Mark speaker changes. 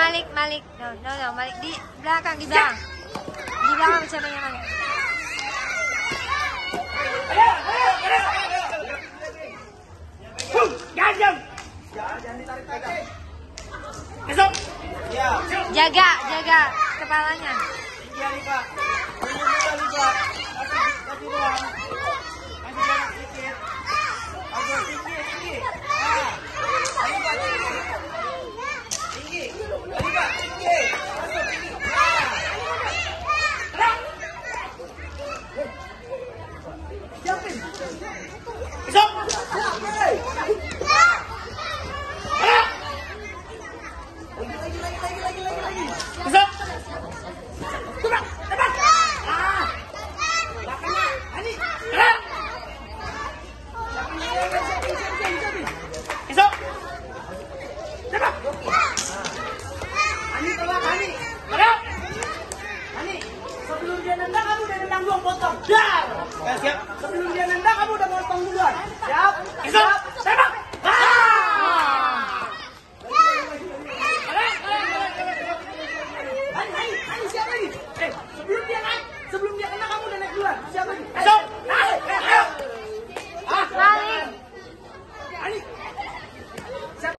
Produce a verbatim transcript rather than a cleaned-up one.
Speaker 1: Malik, Malik. No, no, no, Malik di belakang, di belakang. Di belakang cabangnya Malik.
Speaker 2: Jangan, jangan ditarik-tarik. Besok. Ya.
Speaker 1: Jaga, jaga kepalanya.
Speaker 2: Tinggi kali, Pak. Tinggi kali, Pak. Kasih, kasih doang. Kasih jarak sedikit. Aduh, tinggi, tinggi. Ah. Ayo, Pak, tinggi. Tinggi. Ayo, Pak, tinggi. Masuk, tinggi. Ah. Gerak. Siapin. Besok. Gerak. Lagi, lagi, lagi, lagi, lagi, lagi, lagi. Besok. Tebak, tebak. Ah. Belakangnya. Ani. Gerak. Siapin, siapin, siapin. Besok. Tebak. Ani, tebak, Ani. Gerak. Ani, sebelum dia nendang, kamu udah nendang dua potong. Dar. Ya, siap. Sebelum dia nendang, kamu udah potong duluan. Siap. Siap.